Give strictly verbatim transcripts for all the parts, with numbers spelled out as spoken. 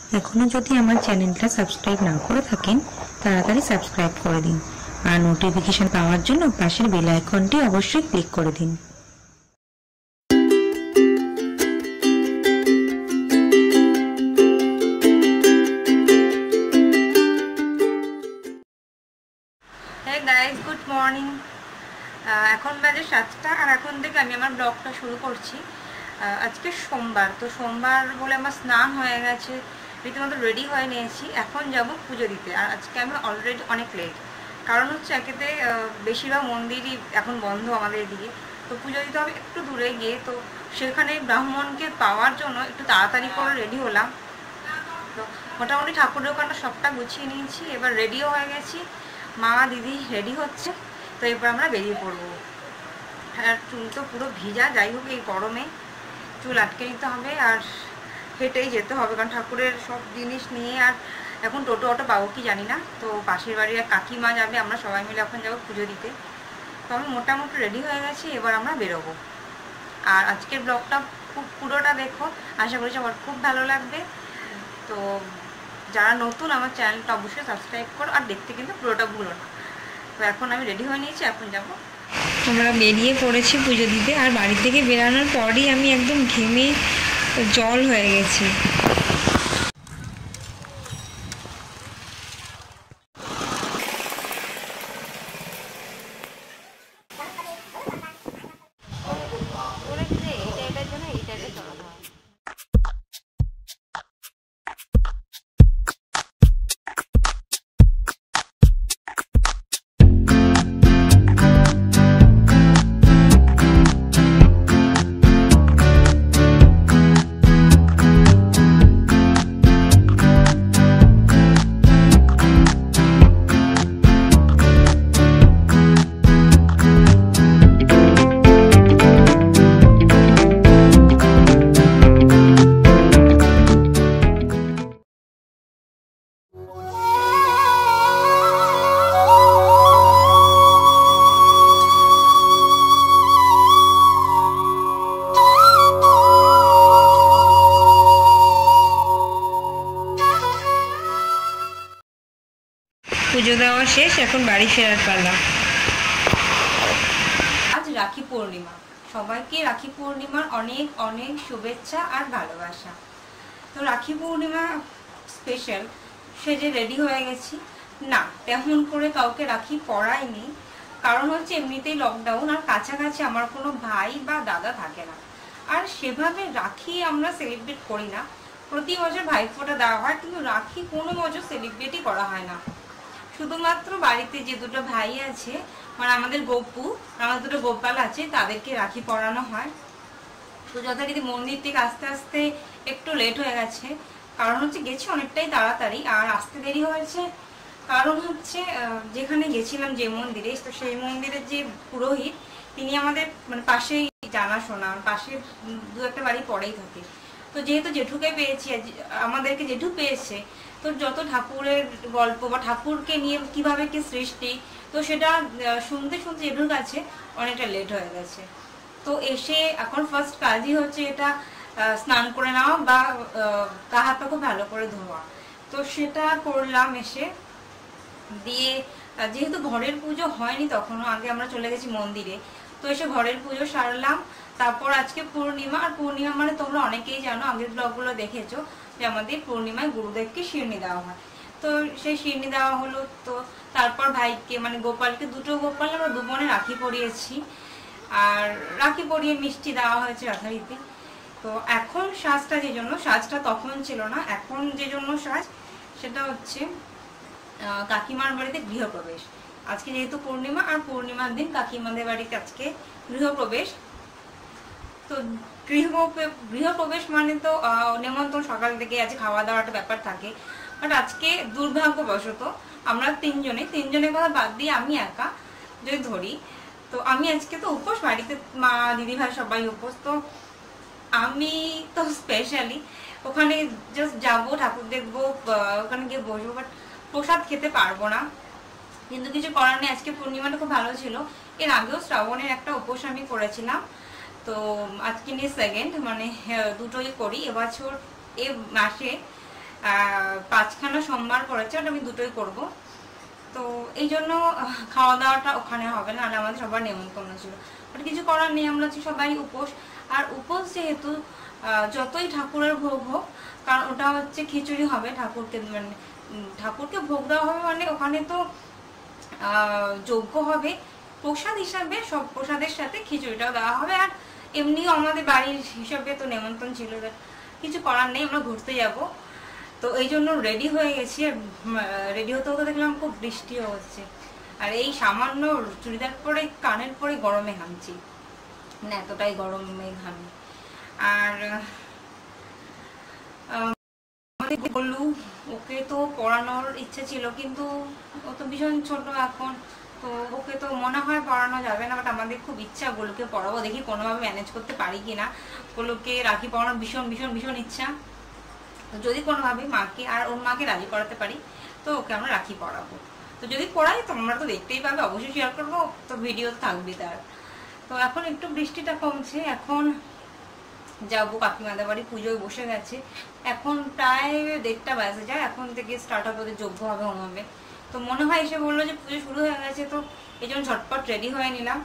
এখনো যদি আমার চ্যানেলটা সাবস্ক্রাইব না করে থাকেন তাড়াতাড়ি সাবস্ক্রাইব করে দিন আর নোটিফিকেশন পাওয়ার জন্য পাশের বেল আইকনটি অবশ্যই ক্লিক করে দিন। হ্যাঁ গাইজ, গুড মর্নিং। এখন বাজে সাতটা আর এখন থেকে আমি আমার ব্লগটা শুরু করছি। আজকে সোমবার, তো সোমবার বলে আমার স্নান হয়ে গেছে, রীতিমতো রেডি হয়ে নিয়েছি। এখন যাব পুজো দিতে। আর আজকে আমি অলরেডি অনেক লেট, কারণ হচ্ছে একেতে বেশিরভাগ মন্দিরই এখন বন্ধ আমাদের এদিকে, তো পুজো দিতে হবে একটু দূরে গিয়ে। তো সেখানে ব্রাহ্মণকে পাওয়ার জন্য একটু তাড়াতাড়ি করে রেডি হলাম। তো মোটামুটি ঠাকুর দোকানটা সবটা গুছিয়ে নিয়েছি, এবার রেডিও হয়ে গেছি। মা দিদি রেডি হচ্ছে, তো এরপর আমরা বেরিয়ে পড়বো। আর চুল তো পুরো ভিজা, যাই হোক এই গরমে চুল আটকে নিতে হবে আর হেঁটেই যেতে হবে, কারণ ঠাকুরের সব জিনিস নিয়ে। আর এখন টোটো অটো পাবো কি জানি না। তো পাশের বাড়ির কাকিমা যাবে, আমরা সবাই মিলে এখন যাবো পুজো দিতে। তো আমি মোটামুটি রেডি হয়ে গেছি, এবার আমরা বেরোবো। আর আজকের ব্লগটা খুব পুরোটা দেখো, আশা করি সবার খুব ভালো লাগবে। তো যারা নতুন আমার চ্যানেলটা অবশ্যই সাবস্ক্রাইব করো আর দেখতে কিন্তু পুরোটা ভুলো না। তো এখন আমি রেডি হয়ে নিয়েছি, এখন যাবো। আমরা বেরিয়ে পড়েছি পুজো দিতে। আর বাড়ি থেকে বেরানোর পরই আমি একদম ঘেমে জল হয়ে গেছি। পুজো দেওয়া শেষ, এখন বাড়ি ফেরার পালা। আজ রাখি পূর্ণিমা, সবাইকে রাখি পূর্ণিমার অনেক অনেক শুভেচ্ছা আর ভালোবাসা। তো রাখি পূর্ণিমা স্পেশাল সেজে রেডি হয়ে গেছি। না, তেমন করে কাউকে রাখি পরাইনি, কারণ হচ্ছে এমনিতেই লকডাউন আর কাছাকাছি আমার কোনো ভাই বা দাদা থাকে না। আর সেভাবে রাখি আমরা সেলিব্রেট করি না। প্রতি বছর ভাইফোঁটা দেওয়া হয়, কিন্তু রাখি কোনো বছর সেলিব্রেটই করা হয় না। শুধুমাত্র বাড়িতে যে দুটো ভাই আছে, মানে আমাদের গপু, আমাদের দুটো গোপাল আছে, তাদেরকে রাখি পরানো হয়। তো যথারীতি মন্দির থেকে আস্তে আস্তে একটু লেট হয়ে গেছে, কারণ হচ্ছে গেছি অনেকটাই তাড়াতাড়ি। আর আসতে দেরি হয়েছে কারণ হচ্ছে যেখানে গেছিলাম যে মন্দিরে, তো সেই মন্দিরের যে পুরোহিত, তিনি আমাদের মানে পাশেই জানাশোনা, পাশে দু একটা বাড়ি পরেই থাকে। তো যেহেতু জেঠুকে পেয়েছি, আমাদেরকে জেঠু পেয়েছে, তো যত ঠাকুরের গল্প বা ঠাকুরকে নিয়ে কিভাবে কি সৃষ্টি, তো সেটা শুনতে শুনতে জেঠুর কাছে অনেকটা লেট হয়ে গেছে। তো এসে এখন ফার্স্ট কাজই হচ্ছে এটা স্নান করে নেওয়া বা গা হাত পা খুব ভালো করে ধোয়া। তো সেটা করলাম এসে দিয়ে। যেহেতু ঘরের পুজো হয়নি তখনও, আগে আমরা চলে গেছি মন্দিরে, তো এসে ঘরের পুজো সারলাম। তারপর আজকে পূর্ণিমা, আর পূর্ণিমা মানে তোমরা অনেকেই জানো, আগের ব্লগগুলো দেখেছো যে আমাদের পূর্ণিমায় গুরুদেবকে শিরনি দেওয়া হয়। তো সেই শিরনি দেওয়া হলো। তো তারপর ভাইকে মানে গোপালকে, দুটো গোপাল আমরা দু বোনে রাখি পরিয়েছি, আর রাখি পরিয়ে মিষ্টি দেওয়া হয়েছে যথারীতি। তো এখন সাজটা যে জন্য, সাজটা তখন ছিল না, এখন যে জন্য সাজ সেটা হচ্ছে কাকিমার বাড়িতে গৃহপ্রবেশ। আজকে যেহেতু পূর্ণিমা, আর পূর্ণিমার দিন কাকিমাদের বাড়িতে আজকে গৃহপ্রবেশ। তো গৃহ গৃহপ্রবেশ মানে তো নেমন্তন্ন, সকাল থেকে আজকে খাওয়া দাওয়ার একটা ব্যাপার থাকে। বাট আজকে দুর্ভাগ্যবশত আমরা তিনজনে, তিনজনের কথা বাদ দিয়ে আমি একা যদি ধরি, তো আমি আজকে তো উপোস, বাড়িতে মা দিদি ভাই সবাই উপোস। তো আমি তো স্পেশালি ওখানে জাস্ট যাবো, ঠাকুর দেখবো, ওখানে গিয়ে বসবো, বাট প্রসাদ খেতে পারবো না। কিন্তু কিছু করার নেই, আজকে পূর্ণিমাটা খুব ভালো ছিল। এর আগেও শ্রাবণের একটা উপোস আমি করেছিলাম, তো আজকে নিয়ে সেকেন্ড, মানে দুটোই করি এবছর। এ মাসে পাঁচখানা সোমবার পড়েছে, ওটা আমি দুটোই করব। তো এই জন্য খাওয়া দাওয়াটা ওখানে হবে না, আমাদের সবার নেমন্তন্ন ছিল, বাট কিছু করার নেই, আমরা সবাই উপোস। আর উপোস যেহেতু যতই ঠাকুরের ভোগ হোক, কারণ ওটা হচ্ছে খিচুড়ি হবে ঠাকুরকে, মানে ঠাকুরকে ভোগ দেওয়া হবে, মানে ওখানে তো যজ্ঞ হবে, প্রসাদ হিসাবে সব প্রসাদের সাথে খিচুড়িটাও দেওয়া হবে। আর এমনিও আমাদের বাড়ির হিসাবে তো নেমন্তন্ন ছিল, কিছু করার নেই, আমরা ঘুরতে যাব। তো এই জন্য রেডি হয়ে গেছি। আর রেডি হতে হতে দেখলাম খুব বৃষ্টিও হচ্ছে, আর এই সামান্য চুড়িদার পরে কানের পরে গরমে ঘামছি, মানে এতটাই গরমে ঘামি। আর বললু ওকে তো পড়ানোর ইচ্ছে ছিল, কিন্তু ও তো ভীষণ ছোট এখন, তো ওকে তো মনে হয় পড়ানো যাবে না, বাট আমাদের খুব ইচ্ছা গোলুকে পড়াবো, দেখি কোনোভাবে ম্যানেজ করতে পারি কিনা। গোলুকে রাখি পড়ানোর ভীষণ ভীষণ ভীষণ ইচ্ছা, তো যদি কোনোভাবে মাকে আর ওর মাকে রাজি করাতে পারি তো ওকে আমরা রাখি পড়াবো। তো যদি পড়াই তোমরা তো দেখতেই পাবে, অবশ্যই শেয়ার করবো, তো ভিডিও থাকবে তার। তো এখন একটু বৃষ্টিটা কমছে, এখন যাবো কাকিমাদের বাড়ি, পুজোয় বসে গেছে, এখন প্রায় দেড়টা বাজে যায়, এখন থেকে স্টার্ট হবে, ওদের যজ্ঞ হবে, হোম হবে। তো মনে হয় এসে বললো যে পুজো শুরু হয়ে গেছে, তো এই জন্য ঝটপট রেডি হয়ে নিলাম।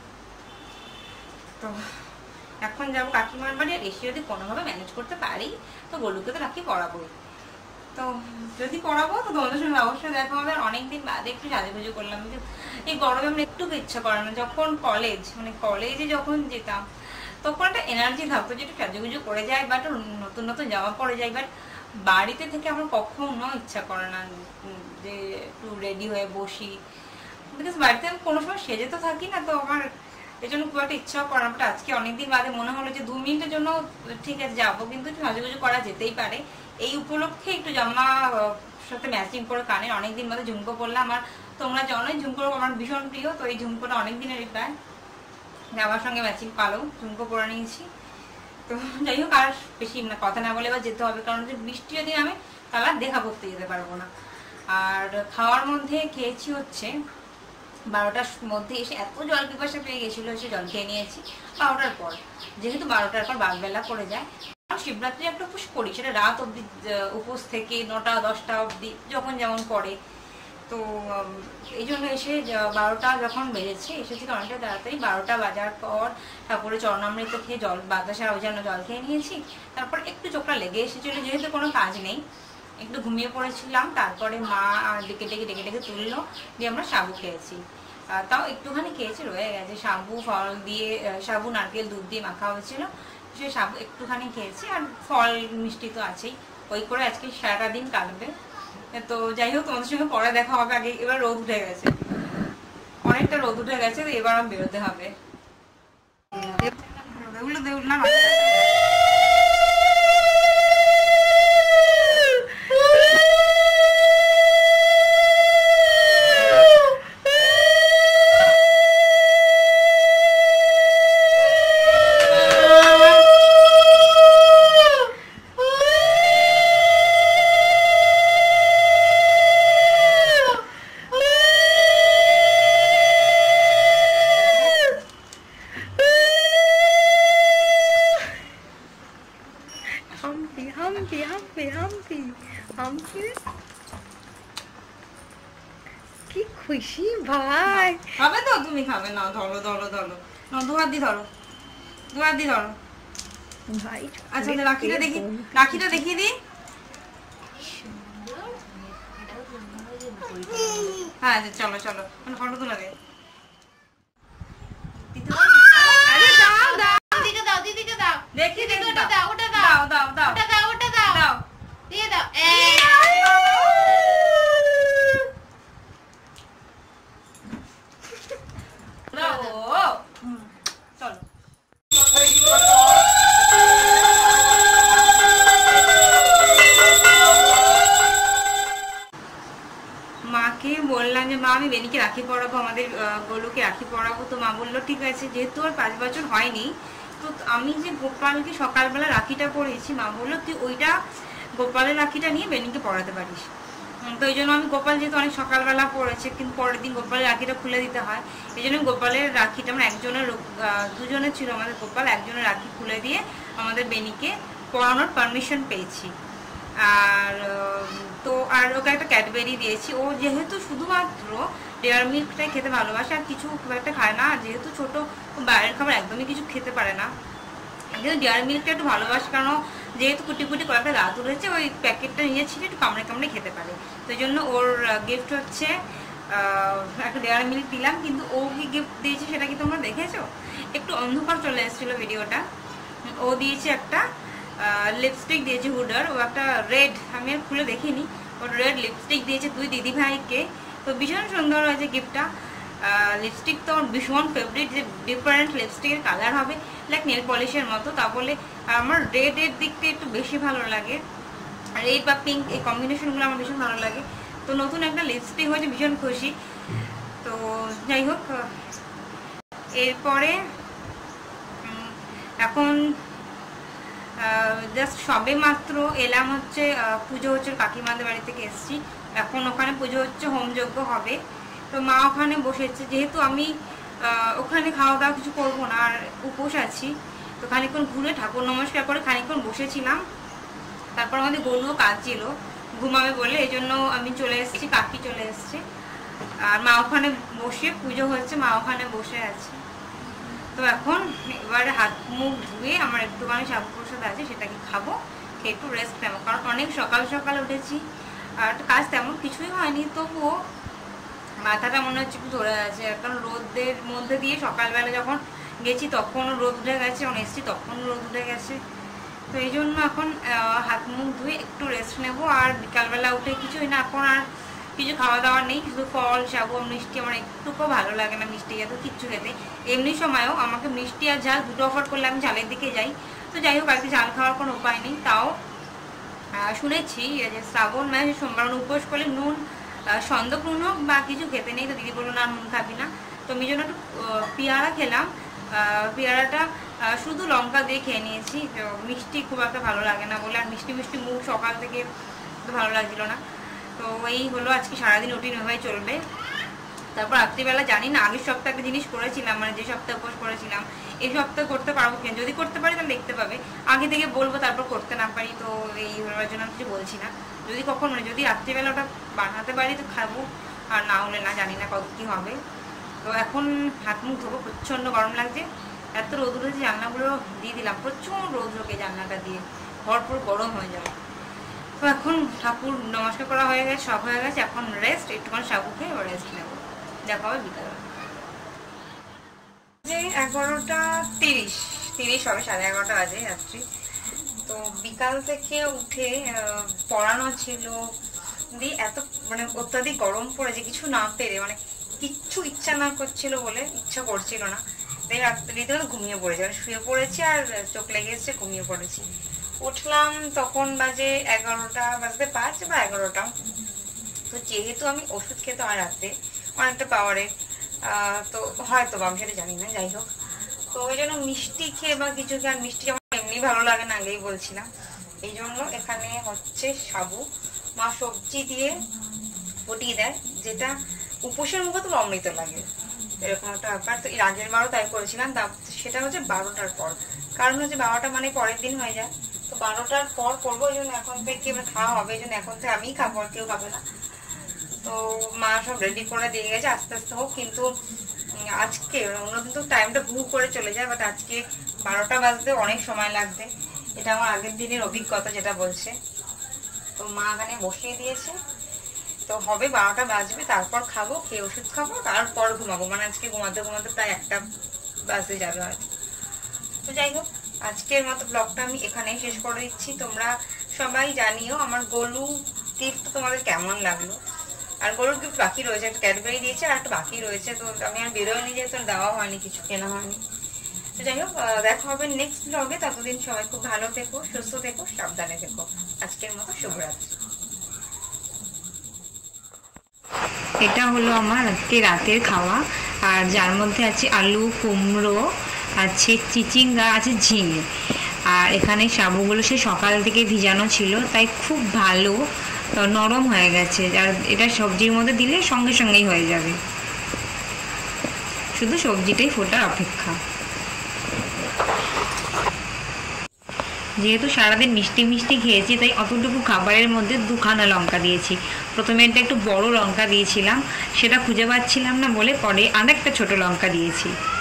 তো এখন যাবো কাকিমার বাড়ি, আর এসে যদি কোনোভাবে ম্যানেজ করতে পারি তো গোলুকে তো রাখি পড়াবোই। তো যদি পড়াবো তো তোমাদের সঙ্গে অবশ্যই দেখা হবে। আর অনেকদিন বাদে একটু সাজুগুজু করলাম, এই গরমে আমরা একটু ইচ্ছা করে না। যখন কলেজ মানে কলেজে যখন যেতাম তখন একটা এনার্জি থাকতো যে একটু সাজুগুজু করে যায়, বাট নতুন নতুন জামা পরে যায়, বাট বাড়িতে থেকে আমার কখনো ইচ্ছা করে না যে একটু রেডি হয়ে বসি, বিকজ বাড়িতে আমি কোনো সময় সেজে তো থাকি না, তো আমার এই জন্য খুব একটা ইচ্ছাও করে না। বাট আজকে অনেকদিন বাদে মনে হলো যে দু মিনিটের জন্য ঠিক আছে যাবো, কিন্তু একটু সাজুগুজু করা যেতেই পারে। এই উপলক্ষে একটু জামা সাথে ম্যাচিং করে কানের অনেকদিন বাদে ঝুমকো পরলাম। আর তোমরা জানোই ঝুমকো আমার ভীষণ প্রিয়, তো এই ঝুমকোটা অনেক দিনেরই প্রায়, জামার সঙ্গে ম্যাচিং কালো ঝুমকো পরে নিয়েছি। তো যাই হোক, আর বেশি না কথা না বলে এবার যেতে হবে, কারণ যে বৃষ্টি যদি আমি কালার দেখা করতে যেতে পারবো না। আর খাওয়ার মধ্যে খেয়েছি হচ্ছে বারোটার মধ্যে এসে এত জল পিপাসা পেয়ে গেছিলো, এসে জল খেয়ে নিয়েছি বারোটার পর, যেহেতু বারোটার পর বাগবেলা পড়ে যায়। শিবরাত্রি একটা উপোস করি, সেটা রাত অব্দি উপোস থেকে নটা দশটা অব্দি যখন যেমন পড়ে। তো এই জন্য এসে বারোটা যখন বেজেছে, এসেছি অনেকটা তাড়াতাড়ি, বারোটা বাজার পর তারপরে চরণামৃত খেয়ে জল বাতাসা ওই জন্য জল খেয়ে নিয়েছি। তারপর একটু চোখটা লেগে এসেছিল, যেহেতু কোনো কাজ নেই, একটু ঘুমিয়ে পড়েছিলাম। তারপরে মা ডেকে ডেকে ডেকে ডেকে তুললো, দিয়ে আমরা সাবু খেয়েছি, তাও একটুখানি খেয়েছি, রয়ে গেছে। সাবু ফল দিয়ে, সাবু নারকেল দুধ দিয়ে মাখা হয়েছিল, সে সাবু একটুখানি খেয়েছি, আর ফল মিষ্টি তো আছেই, ওই করে আজকে সারাটা দিন কাটবে। তো যাই হোক, তোমাদের সঙ্গে পরে দেখা হবে। আগে এবার রোদ উঠে গেছে, অনেকটা রোদ উঠে গেছে, তো এবার আমার বেরোতে হবে। দেউলো দেউল না কি খুশি ভাই। খাবে তো? তুমি খাবে না? ধরো ধরো ধরো, দু হাত দিয়ে ধরো, দু হাত দিয়ে ধরো ভাই। আচ্ছা রাখিটা দেখি, রাখিটা দেখিয়ে দিই। হ্যাঁ চলো চলো, ফটো তুলে দে। দেখি দেখি, ওটা দাও, ওটা দাও, দাও দাও, ওটা দাও, ওটা দাও, দাও দিয়ে দাও। মাকে বললাম যে মা আমি বেনিকে রাখি পড়াবো, আমাদের গোলুকে রাখি পড়াবো। তো মা বললো ঠিক আছে, যেহেতু আর পাঁচ বছর হয়নি, তো আমি যে গোপালকে সকালবেলা রাখিটা পড়িয়েছি, মা বললো তুই ওইটা গোপালের রাখিটা নিয়ে বেনিকে পড়াতে পারিস। তো এই জন্য আমি গোপাল যেহেতু অনেক সকালবেলা পড়েছে, কিন্তু পরের দিন গোপালের রাখিটা খুলে দিতে হয়, এই জন্য গোপালের রাখিটা আমার একজনের দুজনের ছিল আমাদের গোপাল, একজনের রাখি খুলে দিয়ে আমাদের বেনিকে পড়ানোর পারমিশন পেয়েছি। আর তো আর ওকে একটা ক্যাডবেরি দিয়েছি। ও যেহেতু শুধুমাত্র ডেয়ারি মিল্কটাই খেতে ভালোবাসে, আর কিছু খুব একটা খায় না, আর যেহেতু ছোট বাইরের খাবার একদমই কিছু খেতে পারে না, কিন্তু ডেয়ারি মিল্কটা একটু ভালোবাসে, কারণ যেহেতু কুটি কুটি কয়েকটা দাঁত উঠেছে, ওই প্যাকেটটা নিয়ে ছিল একটু কামড়ে কামড়ে খেতে পারে। তো এই জন্য ওর গিফট হচ্ছে একটা ডেয়ারি মিল্ক দিলাম। কিন্তু ও কি গিফট দিয়েছে সেটা কি তোমরা দেখেছো? একটু অন্ধকার চলে এসেছিলো ভিডিওটা। ও দিয়েছে একটা লিপস্টিক দিয়েছে হুডার, ও একটা রেড, আমি আর খুলে দেখিনি, ওর রেড লিপস্টিক দিয়েছে দুই দিদি ভাইকে। তো ভীষণ সুন্দর হয়েছে গিফটটা। লিপস্টিক তো ভীষণ ফেভারিট, যে ডিফারেন্ট লিপস্টিকের কালার হবে লাইক নেল পলিশের মতো, তা বলে আমার রেডের দিকটা একটু বেশি ভালো লাগে, রেড বা পিঙ্ক এই কম্বিনেশনগুলো আমার ভীষণ ভালো লাগে। তো নতুন একটা লিপস্টিক হয়েছে, ভীষণ খুশি। তো যাই হোক, এরপরে এখন জাস্ট সবে মাত্র এলাম হচ্ছে পুজো হচ্ছে কাকিমাদের বাড়ি থেকে এসছি, এখন ওখানে পুজো হচ্ছে, হোমযজ্ঞ হবে। তো মা ওখানে বসেছে, যেহেতু আমি ওখানে খাওয়া দাওয়া কিছু করবো না আর উপোস আছি, তো খানিকক্ষণ ঘুরে ঠাকুর নমস্কার করে খানিকক্ষণ বসেছিলাম। তারপর আমাদের গরুও কাজ ছিল, ঘুমাবে বলে, এই জন্য আমি চলে এসেছি, কাকি চলে এসছে, আর মা ওখানে বসে পুজো হচ্ছে, মা ওখানে বসে আছে। তো এখন এবারে হাত মুখ ধুয়ে আমার একটুখানি সাবু প্রসাদ আছে, সেটাকে খাবো, খেয়ে একটু রেস্ট নেবো, কারণ অনেক সকাল সকাল উঠেছি আর কাজ তেমন কিছুই হয়নি, তবুও মাথাটা মনে হচ্ছে একটু ধরে আছে, কারণ রোদের মধ্যে দিয়ে সকালবেলা যখন গেছি তখনও রোদ উঠে গেছে, যখন এসছি তখনও রোদ উঠে গেছে। তো এই জন্য এখন হাত মুখ ধুয়ে একটু রেস্ট নেবো, আর বিকালবেলা উঠে কিছুই না, এখন আর কিছু খাওয়া দাওয়া নেই, শুধু ফল সাবু মিষ্টি, আমার একটুকু ভালো লাগে না মিষ্টি জাত কিচ্ছু খেতে। এমনি সময়ও আমাকে মিষ্টি আর ঝাল দুটো অফার করলে আমি ঝালের দিকে যাই। তো যাই হোক, আজকে ঝাল খাওয়ার কোনো উপায় নেই। তাও শুনেছি যে শ্রাবণ মাসে সোমবার উপোস করলে নুন সন্দক নুন হোক বা কিছু খেতে নেই। তো দিদি বললো না নুন খাবি না, তো আমি জন্য একটু পেয়ারা খেলাম। পেয়ারাটা শুধু লঙ্কা দিয়ে খেয়ে নিয়েছি, তো মিষ্টি খুব একটা ভালো লাগে না বলে, আর মিষ্টি মিষ্টি মুখ সকাল থেকে তো ভালো লাগছিল না। তো এই হলো আজকে সারাদিন রুটিন ওইভাবে চলবে। তারপর রাত্রিবেলা জানি না, আগের সপ্তাহে একটা জিনিস করেছিলাম, মানে যে সপ্তাহে উপোস করেছিলাম, এই সপ্তাহে করতে পারবো কিনা, যদি করতে পারি তাহলে দেখতে পাবে, আগে থেকে বলবো, তারপর করতে না পারি তো এই হওয়ার জন্য আমি কিছু বলছি না। যদি কখন মানে যদি রাত্রিবেলা ওটা বানাতে পারি তো খাবো, আর না হলে না, জানি না কত কি হবে। তো এখন হাত মুখ ধোবো, প্রচণ্ড গরম লাগছে, এত রোদ উঠেছে, জানলাগুলো দিয়ে দিলাম, প্রচুর রোদ ঢোকে জানলাটা দিয়ে, ঘর পুরো গরম হয়ে যাবে। তো এখন ঠাকুর নমস্কার করা হয়ে গেছে, সব হয়ে গেছে, এখন রেস্ট, একটুখানি সাবু খেয়ে রেস্ট নেবো, দেখা হবে বিকালবেলা। যে এগারোটা তিরিশ তিরিশ হবে, সাড়ে এগারোটা বাজে রাত্রি। তো বিকাল থেকে উঠে পড়ানো ছিল, দিয়ে এত মানে অত্যাধিক গরম পড়েছে, কিছু না পেরে, মানে কিচ্ছু ইচ্ছা না করছিল বলে, ইচ্ছা করছিল না, তাই রাত্রিতে ঘুমিয়ে পড়েছি, মানে শুয়ে পড়েছি আর চোখ লেগে এসছে, ঘুমিয়ে পড়েছি। উঠলাম তখন বাজে এগারোটা বাজতে পাঁচ বা এগারোটা। তো যেহেতু আমি ওষুধ খেতে হয় রাত্রে অনেকটা পাওয়ারে, তো হয়তো আমি সেটা জানি না, যাই হোক, তো ওই জন্য মিষ্টি খেয়ে বা কিছু খেয়ে, আর মিষ্টি আমার এমনি ভালো লাগে না, আগেই বলছিলাম, এই জন্য এখানে হচ্ছে সাবু, মা সবজি দিয়ে ফুটিয়ে দেয়, যেটা উপোসের মুখে তো অমৃত লাগে, এরকম একটা ব্যাপার। তো এর আগের বারও তাই করেছিলাম, তা সেটা হচ্ছে বারোটার পর, কারণ হচ্ছে বারোটা মানে পরের দিন হয়ে যায়, তো বারোটার পর করবো, ওই জন্য এখন থেকে খাওয়া হবে, এই জন্য এখন থেকে আমিই খাবো, আর কেউ খাবে না। তো মা সব রেডি করে দিয়ে গেছে, আস্তে আস্তে হোক, কিন্তু আজকে অন্যদিন তো টাইমটা ভু করে চলে যায়, বাট আজকে বারোটা বাজতে অনেক সময় লাগবে, এটা আমার আগের দিনের অভিজ্ঞতা যেটা বলছে। তো মা এখানে বসিয়ে দিয়েছে, তো হবে বারোটা বাজবে, তারপর খাবো, খেয়ে ওষুধ খাবো, তারপর ঘুমাবো, মানে আজকে ঘুমাতে ঘুমাতে প্রায় একটা বাজতে যাবে হয়তো। তো যাই হোক, আজকের মতো ব্লগটা আমি এখানেই শেষ করে দিচ্ছি। তোমরা সবাই জানিও আমার গোলু গিফট তোমাদের কেমন লাগলো, আর গরুর গিফট বাকি রয়েছে, একটা ক্যাডবেরি দিয়েছে আর একটা বাকি রয়েছে, তো আমি আর বেরোয়নি, যেহেতু দেওয়া হয়নি, কিছু কেনা হয়নি। তো যাই হোক, দেখা হবে নেক্সট ব্লগে, ততদিন সবাই খুব ভালো থেকো, সুস্থ থেকো, সাবধানে থেকো। আজকের মতো শুভরাত্রি। এটা হলো আমার আজকে রাতের খাওয়া, আর যার মধ্যে আছে আলু, কুমড়ো আছে, চিচিঙ্গা আছে, ঝিঙে, আর এখানে সাবুগুলো সে সকাল থেকে ভিজানো ছিল, তাই খুব ভালো নরম হয়ে গেছে, আর এটা সবজির মধ্যে দিলে সঙ্গে সঙ্গেই হয়ে যাবে, শুধু সবজিটাই ফোটার অপেক্ষা। যেহেতু সারাদিন মিষ্টি মিষ্টি খেয়েছি তাই অতটুকু খাবারের মধ্যে দুখানা লঙ্কা দিয়েছি। প্রথমে এটা একটু বড় লঙ্কা দিয়েছিলাম, সেটা খুঁজে পাচ্ছিলাম না বলে পরে আরেকটা ছোট লঙ্কা দিয়েছি।